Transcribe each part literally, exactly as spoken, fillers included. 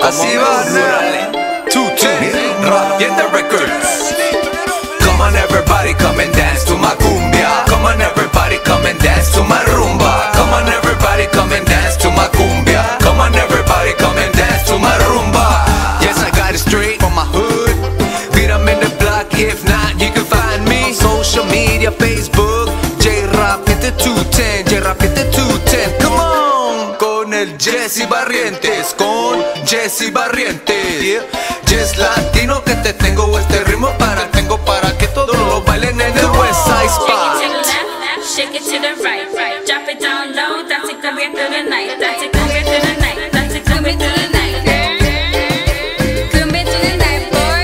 Así va, two ten, Rapiente Records. Come on everybody, come and dance to my cumbia. Come on everybody, come and dance to my rumba. Come on everybody, come and dance to my cumbia. Come on everybody, come and dance to my rumba. Yes, I got it straight from my hood. Beat 'em in the block, if not, you can find me on social media, Facebook, J Rapiente two ten, J Rapiente two ten. Come on, con el Jesse Barrientes, con Jesse Barrientes. Yeah. Jess Latino que te tengo este ritmo para tengo para que todos lo bailen en el West Side Spot. Shake it to the right, right. Drop it down low, that's it, Cumbia through the night. That's it, Cumbia through the night. That's it, Cumbia through the night. Cumbia through the night, boy.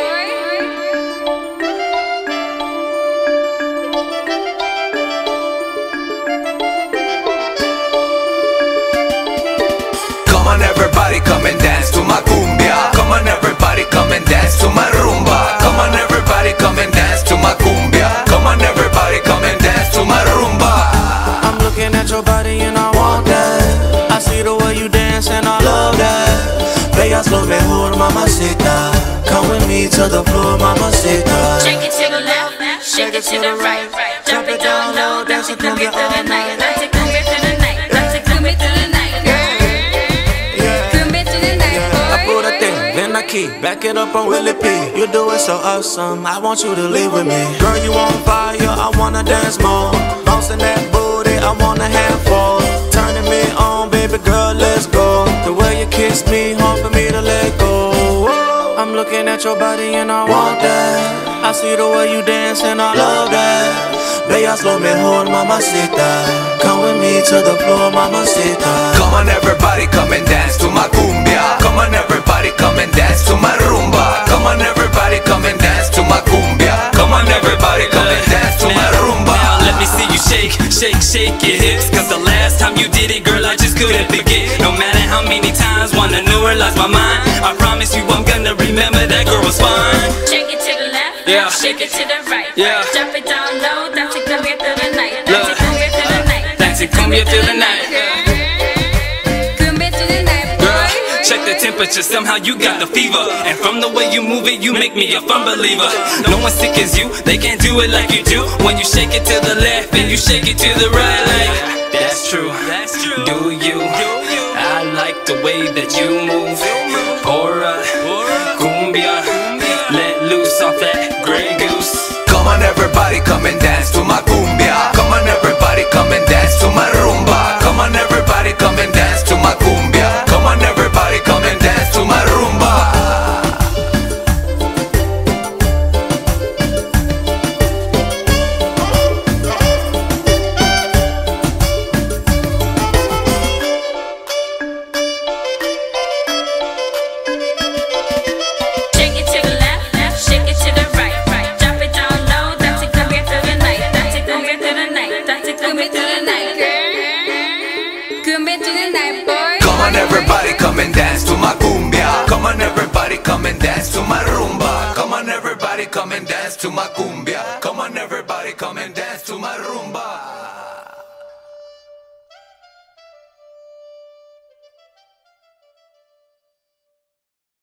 Come on everybody, come and dance to my cumbia. Come on everybody, come and dance to my rumba. Come on everybody, come and dance to my cumbia. Come on everybody, come and dance to my rumba. I'm looking at your body and I want that. I see the way you dance and I love that. Bellas lo mejor, mamacita. Come with me to the floor, mamacita. Shake it to the left, shake it to the right. Drop it down low, that's it, Cumbia through the night. That's it, Cumbia through the night. That's it, Cumbia through the night. Cumbia through the night, boy. I put a thing, then I keep back it up on Willie P. You do it so awesome, I want you to live with me. Girl, you on fire, I wanna dance more. Bouncing that booty, I wanna have four. Turning me on, baby girl, let's go. The way you kiss me, hard for me to let go. Whoa. I'm looking at your body and I want that. I see the way you dance and I love that. Bellas lo mejor, mamacita. Come with me to the floor, mamacita. Come on everybody, come and dance to my cumbia. Come on everybody, come and dance to my rumba. Come on everybody, come and dance to my cumbia. Come on everybody, come and dance to my rumba. Now let me see you shake, shake, shake your hips. Cause the last time you did it, girl, I just couldn't forget. No matter how many times, wanna know her, lost my mind. I promise you I'm gonna remember that girl was fine. Shake it to the left, yeah. Shake it to the right, yeah. Drop it down low, that's it, Cumbia through the night. Look. That's it, Cumbia through the night. That's it, Cumbia through the night. Cumbia through the night, boy. Check the temperature, somehow you got the fever. And from the way you move it, you make me a firm believer. No one sick as you, they can't do it like you do. When you shake it to the left and you shake it to the right, like that's true, that's true. Do you? I like the way that you move. Aura, cumbia, let loose off that Grey Goose. Come on everybody, come and dance to my cumbia. Come on everybody, come and dance to my rumba. Come on everybody, come and dance to my cumbia. Come on everybody, come and dance to my rumba. Shake it to the left, shake it to the right, right. Drop it down low, that's it, Cumbia through the night. That's it, Cumbia through the night. That's it, Cumbia through the night. Cumbia through the night, boy. Come on everybody, come and dance to my cumbia. Come on everybody, come and dance to my rumba. Come on everybody, come and dance to my cumbia. Come on everybody.